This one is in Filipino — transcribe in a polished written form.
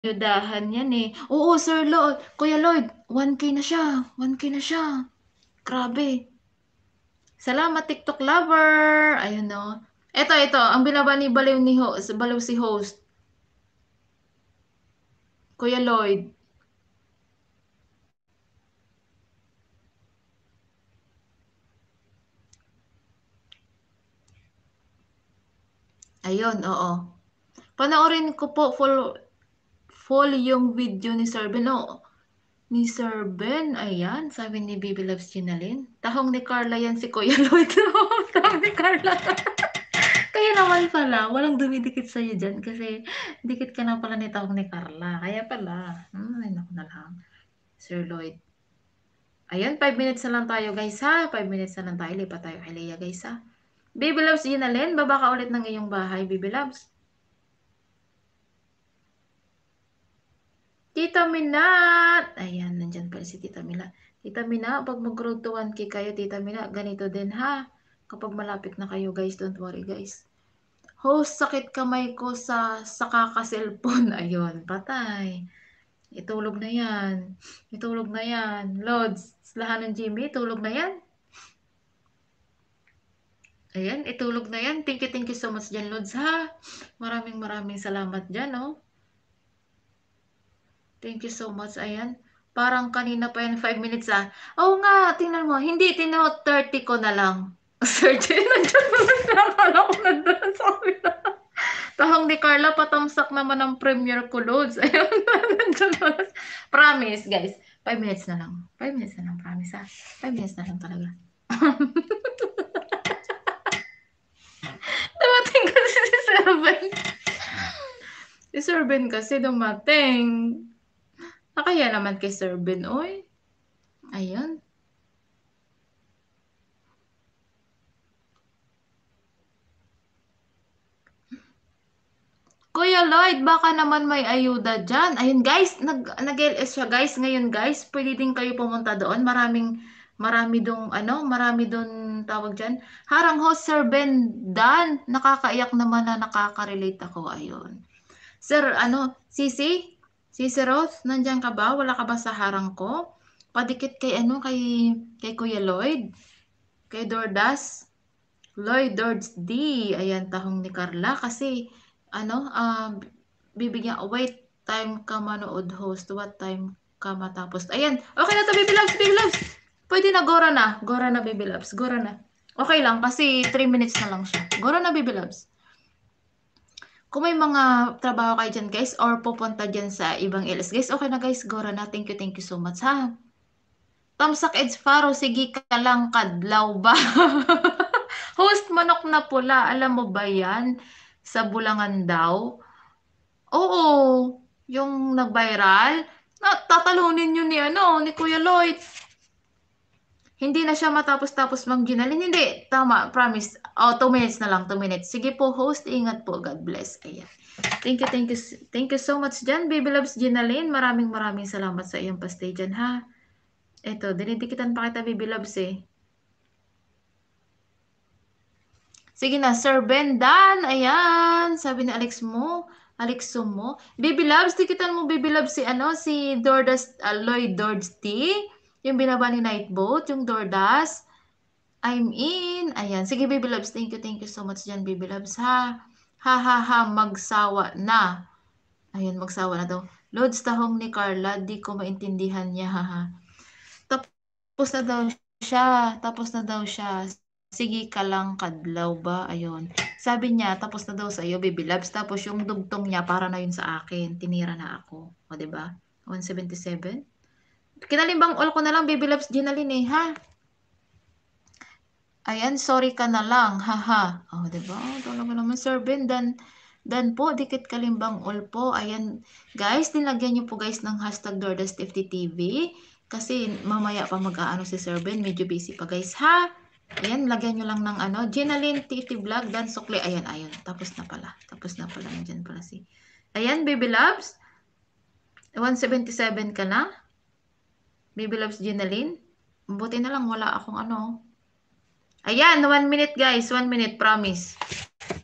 ayudahan yan eh. Oo, Sir Lloyd. Kuya Lloyd, 1K na siya. 1K na siya. Grabe. Salamat, TikTok lover. Ayun no. Ito. Ang binaba ni Baliw, Baliw si host. Kuya Lloyd. Ayun, oo. Panoorin ko po full yung video ni Sir Ben. Oo, ni Sir Ben. Ayan, sabi ni Baby Loves Ginalyn. Tahong ni Carla yan si Kuya Lloyd. Tahong ni Carla. Kaya naman pala, walang dumidikit sa'yo dyan kasi dikit ka na pala ni Tahong ni Carla. Kaya pala. Ay, naku na lang. Sir Lloyd. Ayan, 5 minutes na lang tayo guys ha. 5 minutes na lang tayo. Lipat tayo kay Leia guys ha. Baby Loves Ginalyn, baba ka ulit ng iyong bahay, Baby Loves. Tita Minat! Ayan, nandyan pala si Tita Mila. Tita Mina, pag mag-road to 1K kayo, Tita Mina, ganito din ha. Kapag malapit na kayo guys, don't worry guys. Host, sakit kamay ko sa kaka-cellphone. Ayun, patay. Itulog na yan. Itulog na yan. Lods, lahat ng Jimmy, itulog na yan. Ayan, itulog na yan. Thank you so much dyan, Lods ha. Maraming salamat dyan, oh. Thank you so much. Ayan. Parang kanina pa yan, 5 minutes ah. Oo nga, tingnan mo. Hindi, 30 ko na lang. 30, nandiyan mo na. Akala ko nandun sa kabila. Tahong ni Carla, patamsak naman ang premiere ko, Lods. Ayun, nandiyan mo na. Promise, guys. 5 minutes na lang. 5 minutes na lang, promise ha. 5 minutes na lang talaga. Dumating kasi si Sir Ben. Si Sir Ben kasi dumating. Nakaya naman kay Sir Ben, oy. Ayun. Kuya Lloyd, baka naman may ayuda dyan. Ayun guys, nag-LS siya guys. Ngayon guys, pwede din kayo pumunta doon. Marami dong tawag dyan. Harang host Sir Ben Dan. Nakakaiyak naman na nakaka-relate ako. Ayun. Sir, Sisi? Sisi Rose, nandyan ka ba? Wala ka ba sa harang ko? Padikit kay Kuya Lloyd? Kay Dordas? Lloyd Dords D. Ayan, tahong ni Carla. Kasi, ano, wait, time ka manood host. What time ka matapos? Ayan, okay na to, Baby Loves, Baby Loves. Pwede na, Gora na. Gora na, Baby Loves. Gora na. Okay lang, kasi 3 minutes na lang siya. Gora na, Baby Loves. Kung may mga trabaho kayo dyan, guys, or pupunta dyan sa ibang LS, guys, okay na, guys. Gora na. Thank you so much, ha? Tamsak Eds Faro, sige ka lang, kadlaw ba? Host manok na pula, alam mo ba yan? Sa Bulangan daw. Oo, yung nag-viral. Tatalunin yun ni Kuya Lloyd. Hindi na siya matapos-tapos mag-ginalin. Hindi, tama, promise. Oh, 2 minutes na lang, 2 minutes. Sige po, host, ingat po. God bless. Ayan. Thank you so much dyan, Baby Loves Ginalyn. Maraming salamat sa iyong pastay dyan, ha? Eto, dinidikitan pa kita, Baby Loves, eh. Sige na, Sir Bendan. Ayan. Sabi ni Alexo mo. Baby Loves, tikitan mo Baby Loves si Dordas, Lloyd Dords T. Yung binaba ni Nightboat, yung Dordas. I'm in. Ayan. Sige, Baby Loves. Thank you so much dyan, Baby Loves, ha. Ha, ha, ha. Magsawa na. Ayan, magsawa na daw. Loads tahong ni Carla. Di ko maintindihan niya, ha, ha. Tapos na daw siya. Tapos na daw siya. Sige ka lang, kadlaw ba? Ayun. Sabi niya, tapos na daw sa iyo, Baby Loves. Tapos yung dugtong niya, para na yun sa akin. Tinira na ako. O, diba? 177. Kinalimbang all ko na lang, Baby Loves Ginalyn eh, ha? Ayan, sorry ka na lang, haha. O, diba? Talaga naman, Sir Ben. Dan po, dikit kalimbang all po. Ayan, guys, nilagyan niyo po guys ng hashtag DordasTFTTV. Kasi mamaya pa mag-aano si Sir Ben. Medyo busy pa guys, ha? Ayan, lagyan nyo lang ng Ginalyn TT Vlog, Dan Sukli. Ayan. Tapos na pala. Nandiyan pala si. Ayan, Baby Loves. 177 ka na. Baby Loves Ginalyn. Buti na lang, wala akong Ayan, 1 minute guys. 1 minute, promise.